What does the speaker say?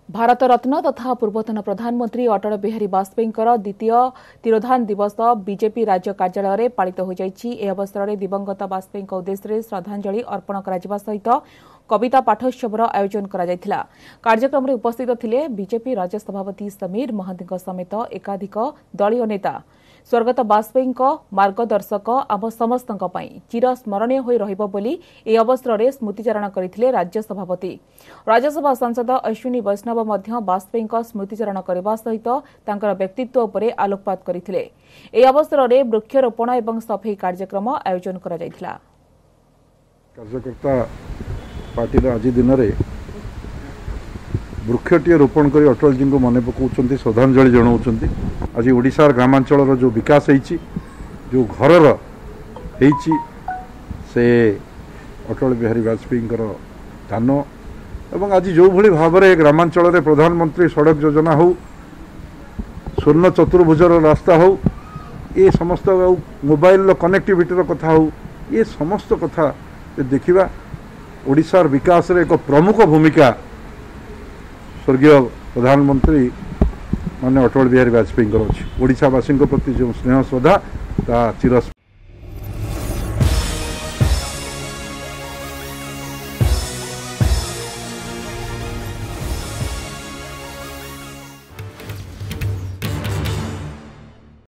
भारत रत्न तथा पूर्वतन प्रधानमंत्री अटल बिहारी वाजपेयी द्वितीय तिरोधान दिवस बीजेपी राज्य कार्यालय में पालित हो जाइछि। ए अवसर में दिवंगत वाजपेयी उद्देश्य श्रद्धांजलि अर्पण करा सहित कविता पाठोत्सवर आयोजन करा। कार्यक्रम में उपस्थित थिले बीजेपी राज्य सभापति समीर महांती समेत एकाधिक दलीय नेता। स्वर्गत वाजपेयी मार्गदर्शक आम समस्त चिर स्मरणीय होई रहिबो बोली ए अवसर में स्मृतिचारण करथिले राज्य सभापति। राज्यसभा सांसद अश्विनी वैष्णव मध्य वाजपेयी स्मृतिचारण करने सहित तांकर व्यक्तित्व उपरे आलोकपात करथिले। ए अवसर में वृक्षरोपण एवं सफाई कार्यक्रम आयोजन करा जायथिला। कार्यकर्ता पार्टी आज दिन में वृक्षटीए रोपण कर अटल जी को मन पकाउछन्ति, श्रद्धांजलि जनाउछन्ति। आज ओडिशार ग्रामांचल जो विकास होइछि, जो घरर होइछि से अटल बिहारी वाजपेयी दान एवं आज जो भली भाव में ग्रामांचल में प्रधानमंत्री सड़क योजना हो, स्वर्ण चतुर्भुजर रास्ता हो, ये समस्त मोबाइल कनेक्टिविटी कथा हो, ये समस्त कथा देखा ओडिशार विकास रे एक प्रमुख भूमिका स्वर्गीय प्रधानमंत्री माने अटल बिहारी वाजपेयी अच्छी। ओडिशावासी प्रति जो स्नेह श्रद्धा ता चिर